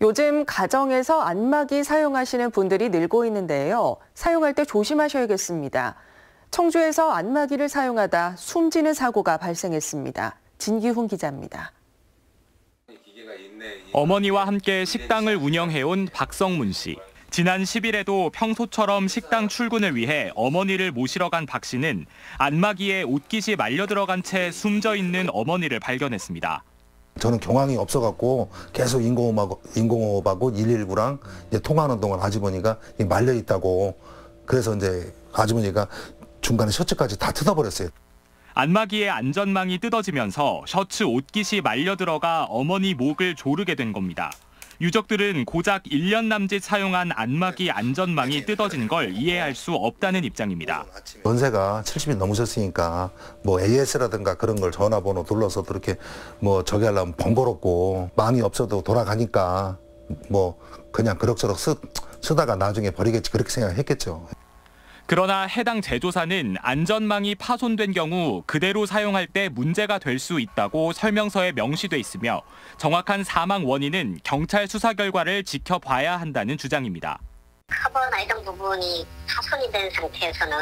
요즘 가정에서 안마기 사용하시는 분들이 늘고 있는데요. 사용할 때 조심하셔야겠습니다. 청주에서 안마기를 사용하다 숨지는 사고가 발생했습니다. 진기훈 기자입니다. 어머니와 함께 식당을 운영해온 박성문 씨. 지난 10일에도 평소처럼 식당 출근을 위해 어머니를 모시러 간 박 씨는 안마기에 옷깃이 말려 들어간 채 숨져 있는 어머니를 발견했습니다. 저는 경황이 없어갖고 계속 인공호흡하고 119랑 이제 통화하는 동안 아주머니가 말려 있다고. 그래서 이제 아주머니가 중간에 셔츠까지 다 뜯어버렸어요. 안마기의 안전망이 뜯어지면서 셔츠 옷깃이 말려 들어가 어머니 목을 조르게 된 겁니다. 유족들은 고작 1년 남짓 사용한 안마기 안전망이 뜯어진 걸 이해할 수 없다는 입장입니다. 연세가 70이 넘으셨으니까 뭐 AS라든가 그런 걸 전화번호 눌러서 이렇게 뭐 저기 하려면 번거롭고 마음이 없어도 돌아가니까 뭐 그냥 그럭저럭 쓰다가 나중에 버리겠지 그렇게 생각했겠죠. 그러나 해당 제조사는 안전망이 파손된 경우 그대로 사용할 때 문제가 될 수 있다고 설명서에 명시돼 있으며 정확한 사망 원인은 경찰 수사 결과를 지켜봐야 한다는 주장입니다. 커버나 이런 부분이 파손이 된 상태에서는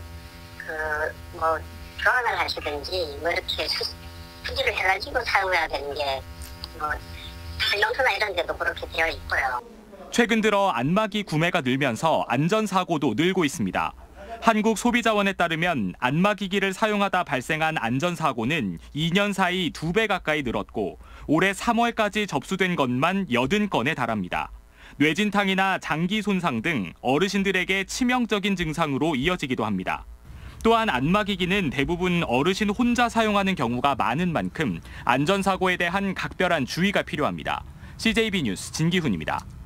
교환을 하시든지 이렇게 수리를 해가지고 사용해야 되는 게 설명서나 이런 데도 그렇게 되어 있고요. 최근 들어 안마기 구매가 늘면서 안전사고도 늘고 있습니다. 한국소비자원에 따르면 안마기기를 사용하다 발생한 안전사고는 2년 사이 2배 가까이 늘었고 올해 3월까지 접수된 것만 80건에 달합니다. 뇌진탕이나 장기 손상 등 어르신들에게 치명적인 증상으로 이어지기도 합니다. 또한 안마기기는 대부분 어르신 혼자 사용하는 경우가 많은 만큼 안전사고에 대한 각별한 주의가 필요합니다. CJB 뉴스 진기훈입니다.